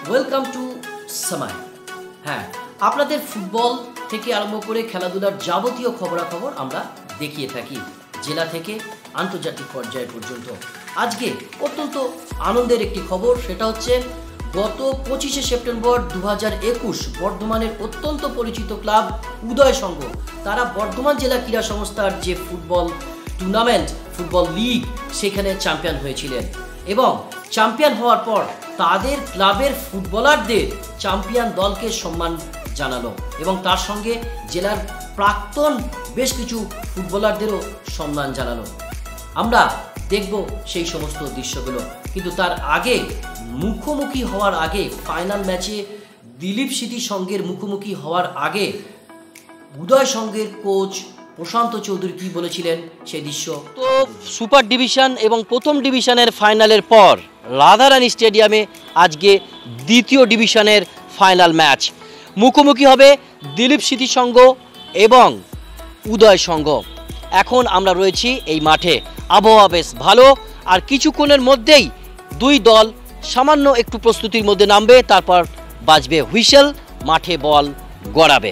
Welcome to সময়। হ্যাঁ, আপনাদের ফুটবল থেকে আরম্ভ করে খেলাধুলার যাবতীয় খবরাখবর আমরা দেখিয়ে থাকি জেলা থেকে আন্তর্জাতিক পর্যায় পর্যন্ত। আজকে অত্যন্ত আনন্দের একটি খবর, সেটা হচ্ছে গত 25শে সেপ্টেম্বর 2021 বর্ধমানের অত্যন্ত পরিচিত ক্লাব উদয় সংঘ, তারা বর্ধমান জেলা ক্রীড়া সংস্থার যে ফুটবল টুর্নামেন্ট, ফুটবল লিগ, সেখানে চ্যাম্পিয়ন হয়েছিলেন এবং চ্যাম্পিয়ন হওয়ার পর তাদের ক্লাবের ফুটবলারদের চ্যাম্পিয়ন দলকে সম্মান জানালো এবং তার সঙ্গে জেলার প্রাক্তন বেশ কিছু ফুটবলারদেরও সম্মান জানালো। আমরা দেখব সেই সমস্ত দৃশ্যগুলো, কিন্তু তার আগে মুখোমুখি হওয়ার আগে, ফাইনাল ম্যাচে দিলীপ স্মৃতি সংঘের মুখোমুখি হওয়ার আগে উদয় সংঘের কোচ প্রশান্ত চৌধুরী কি বলেছিলেন সেই দৃশ্য। তো সুপার ডিভিশন এবং প্রথম ডিভিশনের ফাইনালের পর রাধারানী স্টেডিয়ামে আজকে দ্বিতীয় ডিভিশনের ফাইনাল ম্যাচ, মুখোমুখি হবে দিলীপ স্মৃতি সংঘ এবং উদয় সংঘ। এখন আমরা রয়েছি এই মাঠে, আবহাওয়া বেশ ভালো, আর কিছুক্ষণের মধ্যেই দুই দল সামান্য একটু প্রস্তুতির মধ্যে নামবে, তারপর বাজবে হুইসেল, মাঠে বল গড়াবে।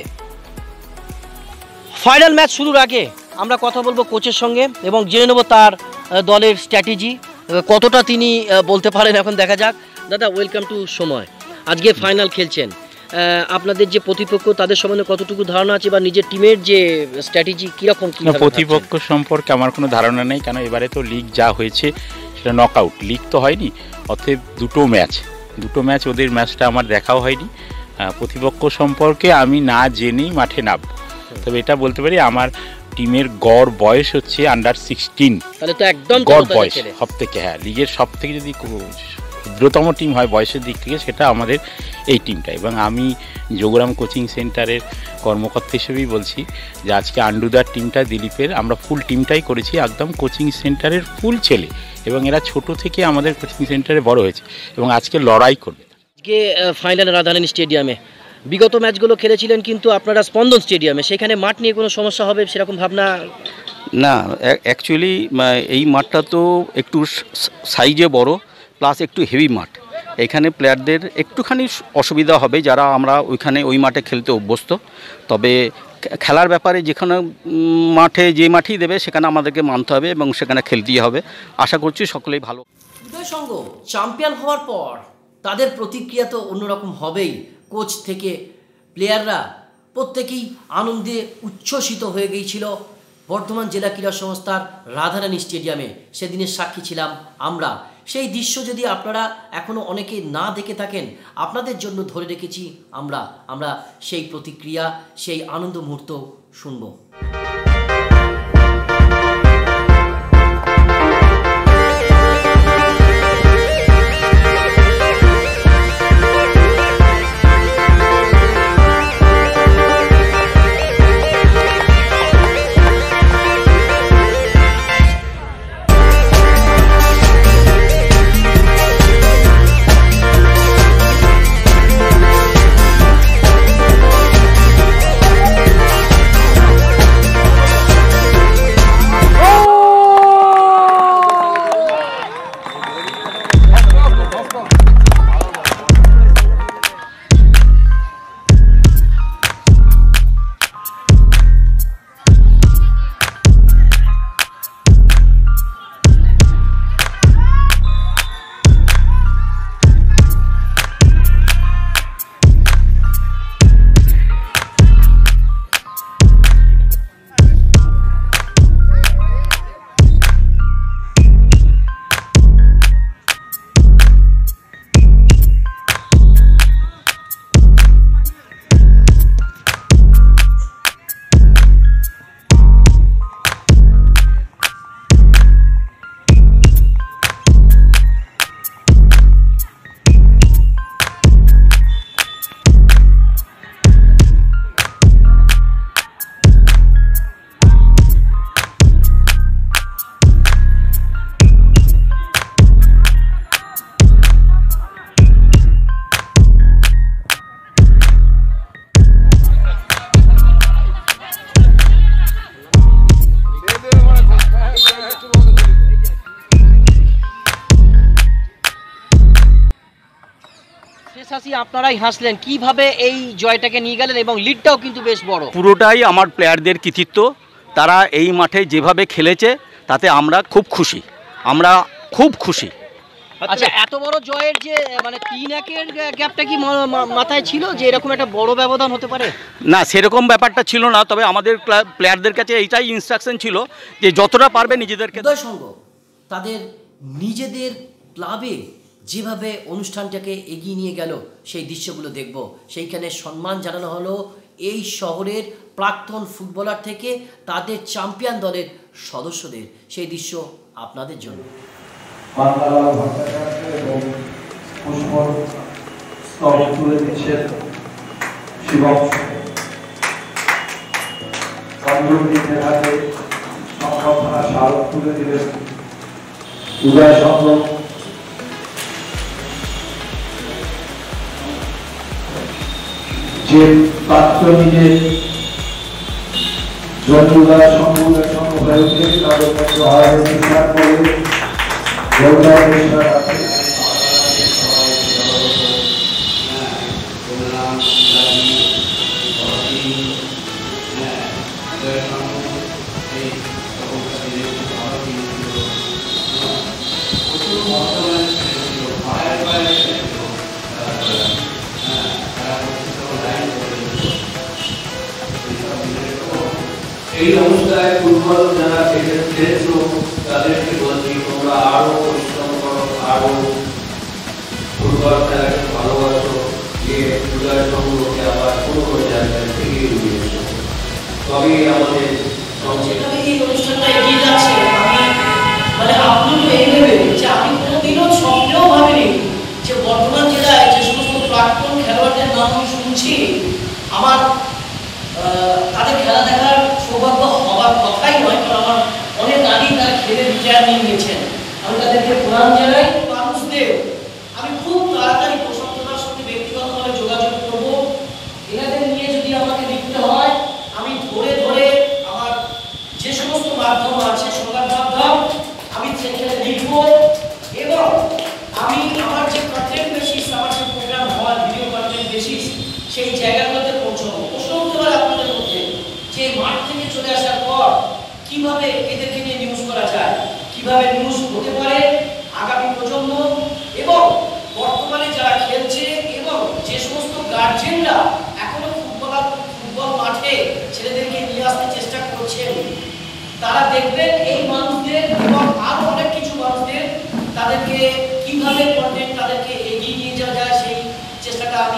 ফাইনাল ম্যাচ শুরুর আগে আমরা কথা বলবো কোচের সঙ্গে এবং জেনে নেব তার দলের স্ট্র্যাটেজি কতটা তিনি বলতে পারেন। এখন দেখা যাক। দাদা, ওয়েলকাম টু সময়। আজকে ফাইনাল খেলছেন, আপনাদের যে প্রতিপক্ষ তাদের সম্বন্ধে কতটুকু ধারণা আছে বা নিজের টিমের যে স্ট্র্যাটেজি কীরকম? প্রতিপক্ষ সম্পর্কে আমার কোনো ধারণা নেই, কারণ এবারে তো লিগ যা হয়েছে সেটা নকআউট, লিগ তো হয়নি, অতএব দুটো ম্যাচ ওদের ম্যাচটা আমার দেখাও হয়নি। প্রতিপক্ষ সম্পর্কে আমি না জেনেই মাঠে নামব। তবে এটা বলতে পারি আমার টিমের গড় বয়স হচ্ছে আন্ডার 16, তাহলে তো একদম গড় বয়স সব থেকে, হ্যাঁ, লিগের সব থেকে যদি ক্ষুদ্রতম টিম হয় বয়সের দিক থেকে সেটা আমাদের এই টিমটা। এবং আমি যোগরাম কোচিং সেন্টারের কর্মকর্তা হিসেবেই বলছি যে আজকে আন্ডুদার টিমটা দিলীপের আমরা ফুল টিমটাই করেছি, একদম কোচিং সেন্টারের ফুল ছেলে, এবং এরা ছোট থেকে আমাদের কোচিং সেন্টারে বড় হয়েছে এবং আজকে লড়াই করবে। আজকে ফাইনাল রাধারানী স্টেডিয়ামে, বিগত ম্যাচগুলো খেলেছিলেন কিন্তু আপনারা স্পন্দন স্টেডিয়ামে, সেখানে মাঠ নিয়ে কোনো সমস্যা হবে সেরকম ভাবনা? না, অ্যাকচুয়ালি এই মাঠটা তো একটু সাইজে বড়, প্লাস একটু হেভি মাঠ। এখানে প্লেয়ারদের একটুখানি অসুবিধা হবে যারা আমরা ওই মাঠে খেলতে অভ্যস্ত। তবে খেলার ব্যাপারে যেখানে যে মাঠেই দেবে সেখানে আমাদেরকে মানতে হবে এবং সেখানে খেলতেই হবে। আশা করছি সকলেই ভালো। উদয় সংঘ চ্যাম্পিয়ন হওয়ার পর তাদের প্রতিক্রিয়া তো অন্যরকম হবেই। কোচ থেকে প্লেয়াররা প্রত্যেকেই আনন্দে উচ্ছ্বসিত হয়ে গিয়েছিল বর্ধমান জেলা ক্রীড়া সংস্থার রাধারানী স্টেডিয়ামে। সেদিনের সাক্ষী ছিলাম আমরা। সেই দৃশ্য যদি আপনারা এখনও অনেকে না দেখে থাকেন, আপনাদের জন্য ধরে রেখেছি আমরা সেই প্রতিক্রিয়া, সেই আনন্দ মুহূর্ত শুনবো। পাশাপাশি আপনারাই হাসলেন, কিভাবে এই জয়টাকে নিয়ে গেলেন এবং লিডটাও কিন্তু বেশ বড়। পুরোটাই আমার প্লেয়ারদের কৃতিত্ব। তারা এই মাঠে যেভাবে খেলেছে তাতে আমরা খুব খুশি, আমরা খুব খুশি। আচ্ছা, এত বড় জয়ের যে মানে 3-1-এর গ্যাপটা কি মাথায় ছিল যে এরকম একটা বড় ব্যবধান হতে পারে? না, সেরকম ব্যাপারটা ছিল না, তবে আমাদের প্লেয়ারদের কাছে এইটাই ইনস্ট্রাকশন ছিল যে যতটা পারবে নিজেদেরকে। উদয় সংঘ তাদের নিজেদের ক্লাবে যেভাবে অনুষ্ঠানটাকে এগিয়ে নিয়ে গেল সেই দৃশ্যগুলো দেখব। সেইখানে সম্মান জানানো হলো এই শহরের প্রাক্তন ফুটবলার থেকে তাদের চ্যাম্পিয়ন দলের সদস্যদের, সেই দৃশ্য আপনাদের জন্য। উদয় সংঘ যে পাত্র নিজের জন্মদার সম্পূর্ণ হয়ে উঠে তাদের মধ্যে হারাতে চেষ্টা করে এই অবস্থায় ফুটবল যারা খেলেছো তাদেরকে বলছি তোমরা আরো পরিশ্রম করো, আরো ফুটবল খেলাকে ভালোবাসো, গিয়ে উদয় সংঘকে আবার পুরো পর্যায়ে এগিয়ে নিয়ে এসো, তবেই আমাদের এই অনুষ্ঠানটা এগিয়ে যাচ্ছে। আমি মানে আপ্লুত এই ভেবে যে আমি কোনোদিনও স্বপ্নেও ভাবিনি যে বর্ধমান জেলায় যে সমস্ত প্রাক্তন খেলোয়াড়দের নাম আমি শুনছি, আমার তাদের খেলা দেখার সৌভাগ্য হওয়ার কথাই নয়, কারণ আমার অনেক আগেই তারা খেলে রিটায়ার নিয়ে নিয়েছেন। আমি তাদেরকে প্রণাম জানাই। মানুষদের আমি খুব তাড়াতাড়ি প্রশংসার সঙ্গে ব্যক্তিগতভাবে যোগাযোগ করব। এনাদের নিয়ে যদি আমাকে লিখতে হয় আমি ধরে ধরে আমার যে সমস্ত মাধ্যম আছে, সংবাদ মাধ্যম, আমি সেখানে লিখব এবং আমি আমার যে কন্টেন্ট বেসিস, আমার যে প্রোগ্রাম হওয়ার ভিডিও কন্টেন্ট বেসিস, সেই জায়গাগুলোতে পৌঁছাবো। প্রশ্ন হতে পারে আপনাদের মধ্যে যে মাঠ থেকে চলে আসার পর কিভাবে এদেরকে নিয়ে নিউজ করা যায়, কিভাবে নিউজ হতে পারে আগামী প্রজন্ম এবং বর্তমানে যারা খেলছে এবং যে সমস্ত গার্জেনরা এখনো ফুটবল মাঠে ছেলেদেরকে নিয়ে আসতে চেষ্টা করছেন, তারা দেখবেন এই মানুষদের এবং আরো অনেক কিছু মানুষদের তাদেরকে কিভাবে কন্টেন্ট তাদেরকে এগিয়ে নিয়ে যাওয়া যায় সেই চেষ্টাটা আমি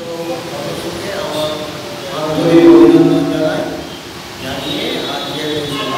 অভিনন্দন জানাই, জানিয়ে আজকের এই সভা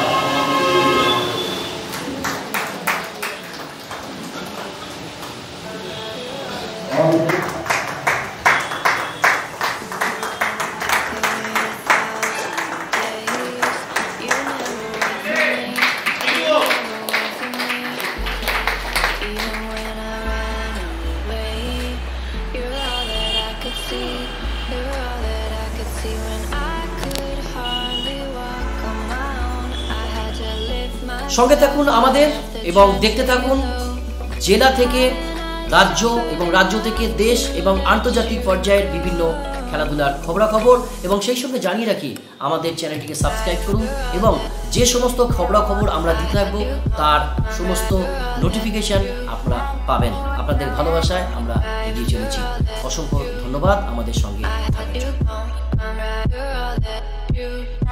সঙ্গে থাকুন আমাদের এবং দেখতে থাকুন জেলা থেকে রাজ্য এবং রাজ্য থেকে দেশ এবং আন্তর্জাতিক পর্যায়ের বিভিন্ন খেলাধুলার খবরাখবর। এবং সেই সঙ্গে জানিয়ে রাখি আমাদের চ্যানেলটিকে সাবস্ক্রাইব করুন এবং যে সমস্ত খবরাখবর আমরা দিতে থাকবো তার সমস্ত নোটিফিকেশন আপনারা পাবেন। আপনাদের ভালোবাসায় আমরা এগিয়ে চলেছি। অসংখ্য ধন্যবাদ আমাদের সঙ্গে থাকার জন্য।